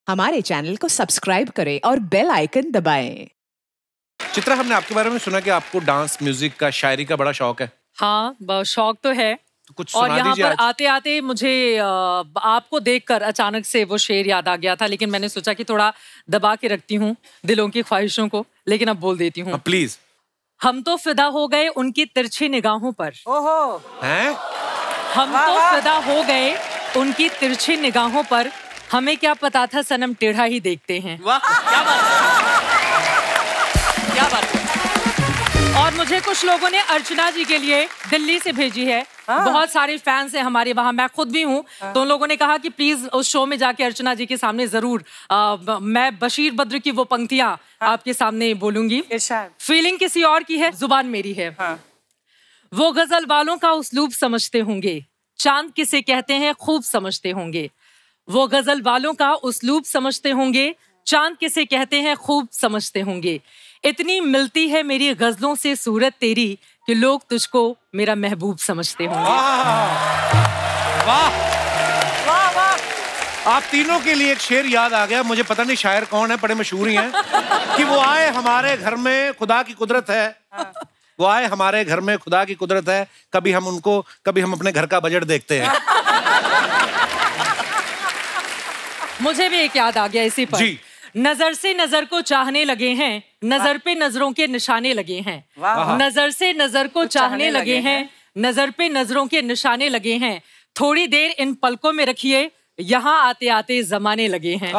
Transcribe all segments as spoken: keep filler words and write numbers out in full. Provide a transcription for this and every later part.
हमारे चैनल को सब्सक्राइब करें और बेल आइकन दबाएं। चित्रा, हमने आपके बारे में सुना कि आपको डांस, म्यूजिक का, शायरी का बड़ा शौक है। हाँ, शौक तो है। तो कुछ और सुना यहाँ दीजिए पर आज। आते आते मुझे आपको देखकर अचानक से वो शेर याद आ गया था, लेकिन मैंने सोचा कि थोड़ा दबा के रखती हूँ दिलों की ख्वाहिशों को, लेकिन अब बोल देती हूँ। प्लीज। हम तो फिदा हो गए उनकी तिरछी निगाहों पर। ओहो। हैं? हम तो फिदा हो गए उनकी तिरछी निगाहों पर, हमें क्या पता था सनम टेढ़ा ही देखते हैं। वाह, क्या बात है, क्या बात है। और मुझे कुछ लोगों ने अर्चना जी के लिए दिल्ली से भेजी है। हाँ। बहुत सारे फैंस हैं हमारे वहाँ, मैं खुद भी हूँ। हाँ। तो उन लोगों ने कहा कि प्लीज उस शो में जाके अर्चना जी के सामने जरूर आ, मैं बशीर बद्र की वो पंक्तियां हाँ। आपके सामने बोलूंगी। फीलिंग किसी और की है, जुबान मेरी है। हाँ। वो गजल वालों का उस्लूब समझते होंगे, चांद किसे कहते हैं खूब समझते होंगे। वो गजल वालों का उस्लूब समझते होंगे, चांद किसे कहते हैं खूब समझते होंगे। इतनी मिलती है मेरी गजलों से सूरत तेरी कि लोग तुझको मेरा महबूब समझते होंगे। वाह वाह वाह। आप तीनों के लिए एक शेर याद आ गया। मुझे पता नहीं शायर कौन है, बड़े मशहूर ही हैं कि वो आए हमारे घर में खुदा की कुदरत है। वो आए हमारे घर में खुदा की कुदरत है, कभी हम उनको, कभी हम अपने घर का बजट देखते हैं। मुझे भी एक याद आ गया इसी पर। जी। नजर से नजर को चाहने लगे हैं, नजर पे नजरों के निशाने लगे हैं। नजर से नजर को चाहने लगे हैं, नजर पे नजरों के निशाने लगे हैं। थोड़ी देर इन पलकों में रखिए, यहाँ आते आते जमाने लगे हैं।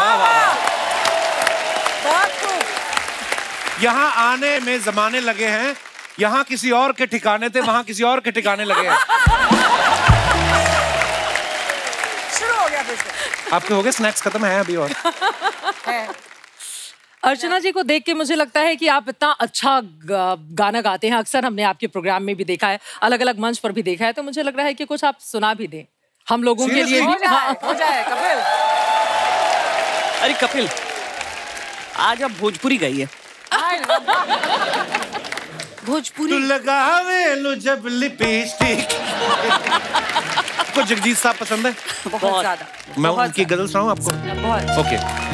यहाँ आने में जमाने लगे हैं, यहाँ किसी और के ठिकाने थे, वहाँ किसी और के ठिकाने लगे हैं। शुरू हो गया फिर से। आपके हो गए स्नैक्स खत्म है अभी और है। अर्चना जी को देख के मुझे लगता है कि आप इतना अच्छा गाना गाते हैं। अक्सर हमने आपके प्रोग्राम में भी देखा है, अलग अलग मंच पर भी देखा है, तो मुझे लग रहा है कि कुछ आप सुना भी दें हम लोगों के लिए। हो जाए, हो जाए कपिल। अरे कपिल, आज आप भोजपुरी गाइए। भोजपुरी तू लगावे लो जब लिपस्टिक। को जगजीत साहब पसंद है? बहुत ज्यादा। मैं उनकी गजल सुनाऊं आपको? बहुत। ओके।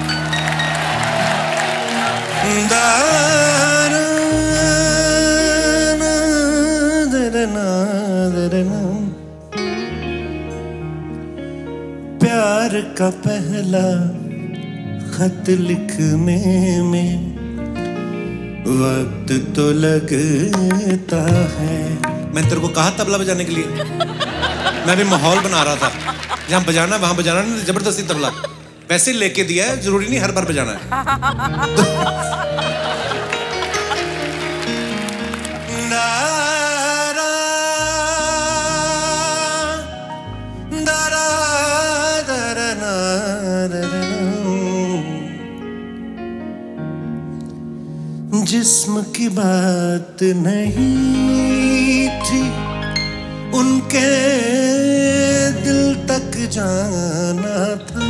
प्यार का पहला खत लिखने में वक्त तो लगता है। मैंने तेरे को कहा तबला बजाने के लिए। मैं भी माहौल बना रहा था, जहाँ बजाना वहां बजाना, नहीं जबरदस्ती तबला वैसे लेके दिया है, जरूरी नहीं हर बार बजाना है। जिस्म की बात नहीं थी, उनके दिल तक जाना था।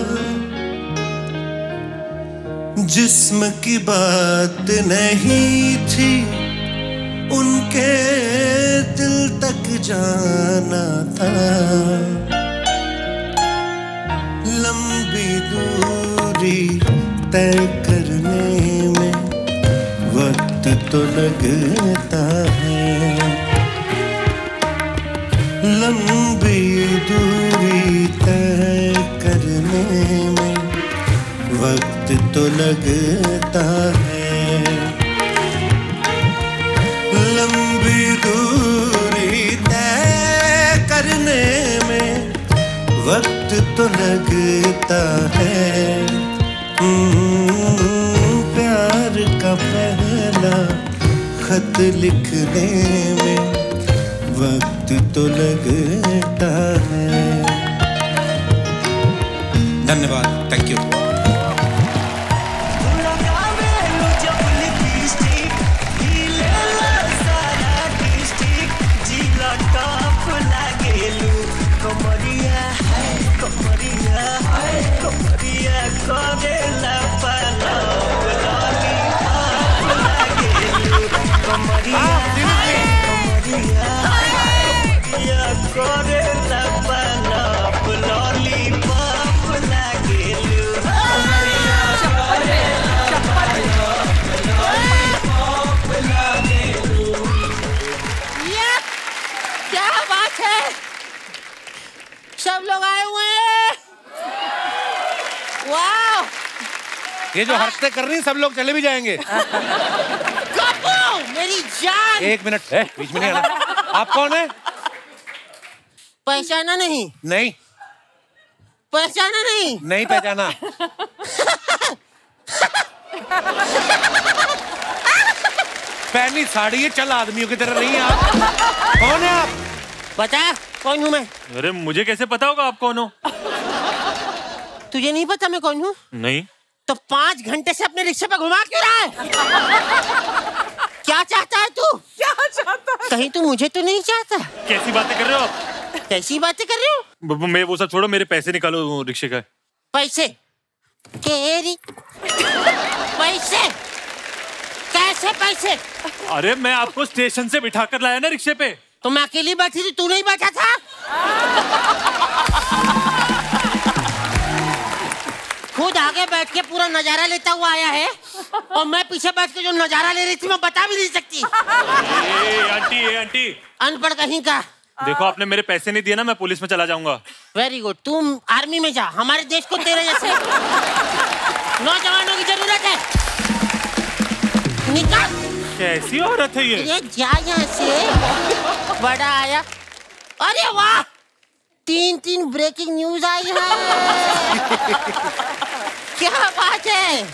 जिस्म की बात नहीं थी, उनके दिल तक जाना था। लंबी दूरी तय करने में वक्त तो लगता है। लंबी दूरी तय करने में वक्त तो लगता है। लंबी दूरी तय करने में वक्त तो लगता है। प्यार का पहला खत लिखने में वक्त तो लगता है। धन्यवाद, thank you. Lolly pop like you. वाह, ये जो हरकतें कर रही हैं सब लोग चले भी जाएंगे। कपूर, मेरी जान। एक मिनट है, बीच में नहीं आना। आप कौन है? पहचाना नहीं? नहीं। पहचाना नहीं? नहीं पहचाना। पहनी साड़ी है, चल आदमियों की तरह नहीं है आप। कौन है आप? बता कौन हूँ मैं? अरे मुझे कैसे पता होगा आप कौन हो? तुझे नहीं पता मैं कौन हूँ? नहीं। तो पांच घंटे से अपने रिक्शे पे घुमा क्यों रहा है? क्या चाहता है तू? क्या चाहता है? कहीं तू मुझे तो नहीं चाहता? कैसी बातें कर रहे हो आप? कैसी बातें कर रहे हो? मैं वो सब छोड़ो, मेरे पैसे निकालो रिक्शे का। पैसे? केरी? पैसे? कैसे पैसे? अरे मैं आपको स्टेशन से बिठा कर लाया ना रिक्शे पे। तो मैं अकेली बैठी थी, तू नहीं बैठा था? खुद आगे बैठ के पूरा नजारा लेता हुआ आया है और मैं पीछे बैठ के जो नजारा ले रही थी मैं बता भी नहीं सकती। ए, आंटी ए, आंटी अनपढ़ कहीं का। देखो आपने मेरे पैसे नहीं दिए ना, मैं पुलिस में चला जाऊंगा। वेरी गुड, तुम आर्मी में जा, हमारे देश को तेरे जैसे नौजवानों की जरूरत है। निकाल। कैसी औरत है ये? ये जा यहाँ से। बड़ा आया। अरे वाह, तीन तीन ब्रेकिंग न्यूज आई है। क्या बात है।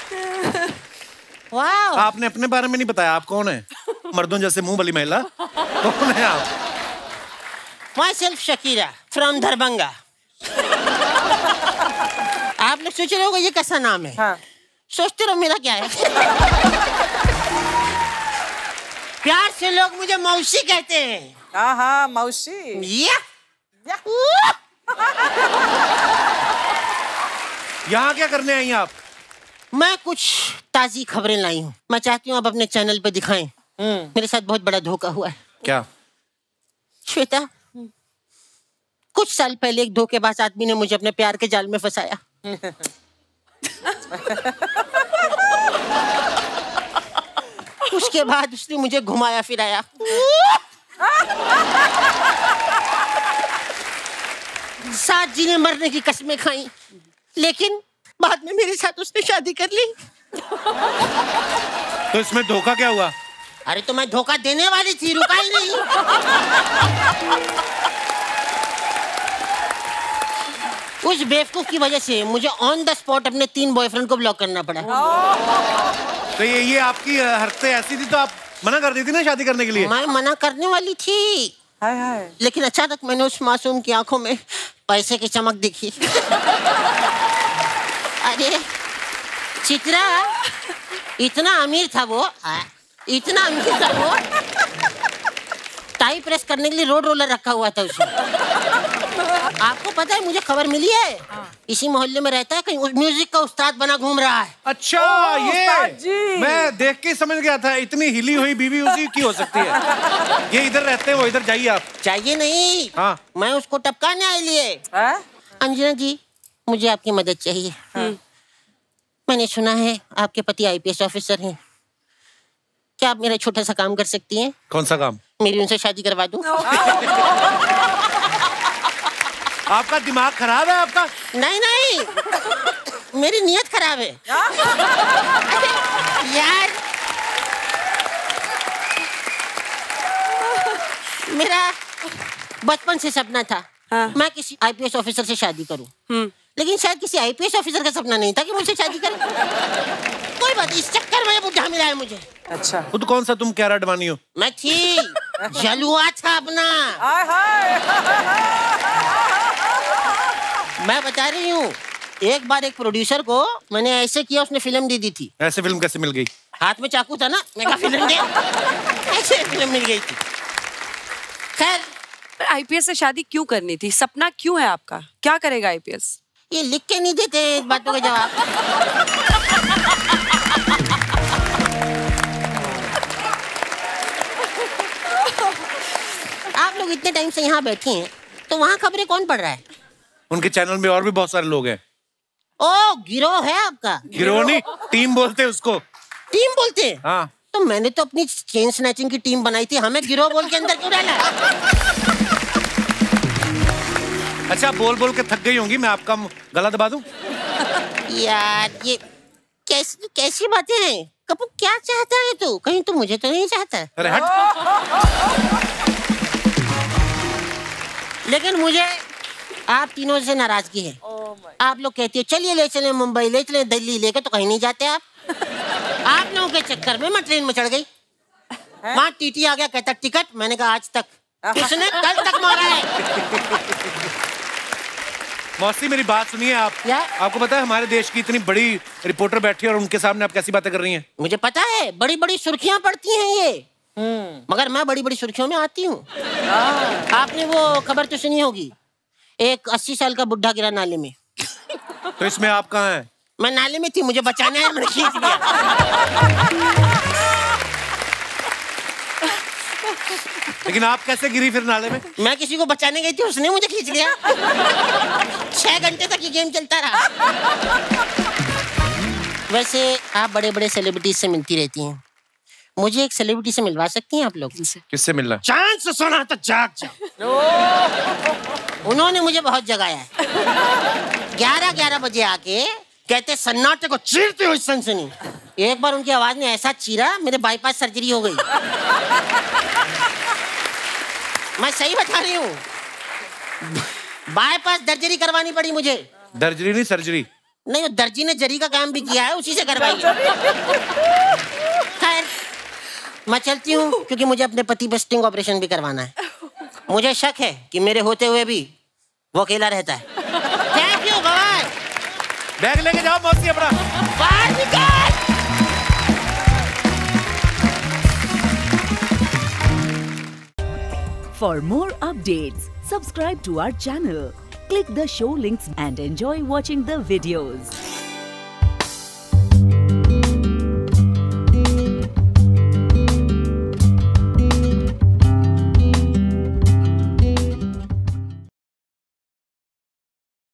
वाह, आपने अपने बारे में नहीं बताया, आप कौन है? मर्दों जैसे मुंह वाली महिला कौन है आप? Myself Shakira from Darbhanga. आप लोग सोच रहे होगा ये कैसा नाम है? हाँ। सोचते रहो, मेरा क्या है। प्यार से लोग मुझे मौसी कहते हैं। हाँ हाँ मौसी। या? यहाँ क्या करने आई हैं आप? मैं कुछ ताजी खबरें लाई हूँ, मैं चाहती हूँ आप अपने चैनल पे दिखाएं। मेरे साथ बहुत बड़ा धोखा हुआ है। क्या? श्वेता, कुछ साल पहले एक धोखेबाज आदमी ने मुझे अपने प्यार के जाल में फंसाया। उसके बाद उसने मुझे घुमाया फिराया। साथ जीने मरने की कसमें खाई, लेकिन बाद में मेरे साथ उसने शादी कर ली। तो इसमें धोखा क्या हुआ? अरे तो मैं धोखा देने वाली थी, रुका ही नहीं। उस बेवकूफ की वजह से मुझे ऑन द स्पॉट अपने तीन बॉयफ्रेंड को ब्लॉक करना पड़ा। तो ये ये आपकी हरकतें ऐसी थी तो आप मना कर दी थी ना शादी करने के लिए? मैं मना करने वाली थी, हाय हाय। लेकिन अचानक मैंने उस मासूम की आंखों में पैसे की चमक दिखी। अरे चित्रा, इतना अमीर था वो, इतना अमीर था वो, टाई प्रेस करने के लिए रोड रोलर रखा हुआ था उसने। आपको पता है, मुझे खबर मिली है, इसी मोहल्ले में रहता है, कहीं म्यूजिक का उस्ताद बना घूम रहा है। अच्छा, ये मैं देख के समझ गया था, इतनी हिली हुई बीवी उसी की हो सकती है। ये इधर रहते हैं, वो इधर जाइए आप। चाहिए नहीं, हाँ। मैं उसको टपकाने आई लिए। अंजना जी, मुझे आपकी मदद चाहिए। मैंने सुना है आपके पति आई पी एस ऑफिसर हैं, क्या आप मेरा छोटा सा काम कर सकती हैं? कौन सा काम? मेरी उनसे शादी करवा दूं। आपका दिमाग खराब है आपका? नहीं नहीं, मेरी नीयत खराब है। यार, मेरा बचपन से सपना था, हाँ। मैं किसी आई पी एस ऑफिसर से शादी करूं, लेकिन शायद किसी आई पी एस ऑफिसर का सपना नहीं था कि मुझसे शादी करें। कोई बात, इस चक्कर में बुढ़ा मिला है मुझे। अच्छा, खुद कौन सा तुम क्यारा अडवाणी हो? मैं थी, जलुआ था अपना। मैं बता रही हूँ, एक बार एक प्रोड्यूसर को मैंने ऐसे किया, उसने फिल्म दे दी थी। ऐसे फिल्म कैसे मिल गई? हाथ में चाकू था ना, मैं कहा फिल्म दे, ऐसे फिल्म मिल गई थी। खैर, आई पी एस से शादी क्यों करनी थी? सपना क्यों है आपका? क्या करेगा आई पी एस? ये लिख के नहीं देते इस बातों के जवाब। आप लोग इतने टाइम से यहाँ बैठे हैं, तो वहाँ खबरें कौन पढ़ रहा है? उनके चैनल में और भी बहुत सारे लोग हैं। ओ, गिरोह है आपका? गिरोह नहीं, टीम बोलते हैं उसको। टीम बोलते हैं? हाँ। तो मैंने तो अपनी चेन स्नैचिंग की टीम बनाई थी, हमें गिरोह बोल के अंदर क्यों डाला? अच्छा, बोल बोल के थक गई होंगी, मैं आपका गला दबा दूं? यार ये कैसी कैसी बातें हैं? कपूर क्या चाहता है तू? कहीं तू मुझे तो नहीं चाहता? अरे हट। लेकिन मुझे आप तीनों से नाराजगी है। आप लोग कहते हो चलिए ले चले मुंबई, ले चले दिल्ली, लेके तो कहीं नहीं जाते आप। आप लोगों के चक्कर में मैं ट्रेन में चढ़ गई। वहाँ टीटी आ गया, कहता टिकट। मैंने कहा आज तक किसने कल तक मारा है? मौसी मेरी बात सुनिए आप। क्या? आपको पता है हमारे देश की इतनी बड़ी रिपोर्टर बैठी है और उनके सामने आप कैसी बातें कर रही हैं? मुझे पता है, बड़ी बड़ी सुर्खियां पड़ती हैं ये, मगर मैं बड़ी बड़ी सुर्खियों में आती हूँ। आपने वो खबर तो सुनी होगी, एक अस्सी साल का बुढ़ा गिरा नाले में। तो इसमें आप कहाँ हैं? मैं नाले में थी, मुझे बचाना है, मैंने खींच लिया। लेकिन आप कैसे गिरी फिर नाले में? मैं किसी को बचाने गई थी, उसने मुझे खींच लिया। छह घंटे तक ये गेम चलता रहा। वैसे आप बड़े बड़े सेलिब्रिटी से मिलती रहती हैं, मुझे एक सेलिब्रिटी से मिलवा सकती हैं आप लोग? किससे मिलना? चांद से सोना तो जाग जाओ। उन्होंने मुझे बहुत जगाया है। ग्यारह ग्यारह बजे आके कहते सन्नाटे को चीरते हुए सनसनी। एक बार उनकी आवाज ने ऐसा चीरा, मेरे बाईपास सर्जरी हो गई। मैं सही बता रही हूँ, बाईपास सर्जरी करवानी पड़ी मुझे। दर्जरी नहीं सर्जरी। नहीं, वो दर्जी ने जरी का काम भी किया है, उसी से करवाई। खैर मैं चलती हूँ, क्योंकि मुझे अपने पति पे स्टिंग ऑपरेशन भी करवाना है। मुझे शक है कि मेरे होते हुए भी वो अकेला रहता है। Thank you, bye. बैग लेके जाओ मौसी अपना। बाहर निकल। For more updates, subscribe to our channel, click the show links and enjoy watching the videos.